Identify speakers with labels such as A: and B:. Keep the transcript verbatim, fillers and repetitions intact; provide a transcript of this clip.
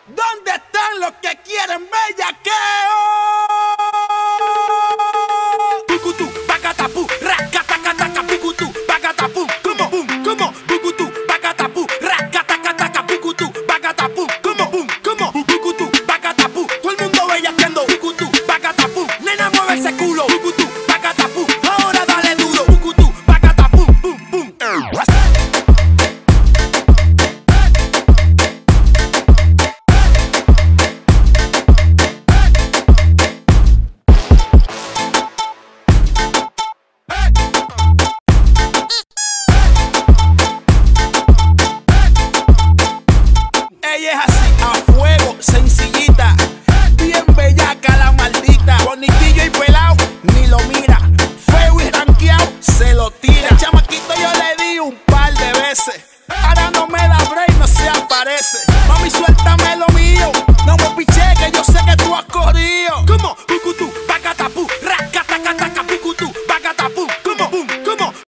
A: ¿Dónde están los que quieren bellaqueo? Bucutú, bacatapú, racatacataca, bucutú, bacatapú, como boom, como bucutú, bacatapú, racatacataca, bucutú, bacatapú, como boom, como bucutú, bacatapú. Todo el mundo bellaqueando, bucutú, bacatapú, nena mueve ese culo, bucutú, bacatapú, ahora dale duro, bucutú, bacatapú, boom, boom. Ella es así, a fuego, sencillita.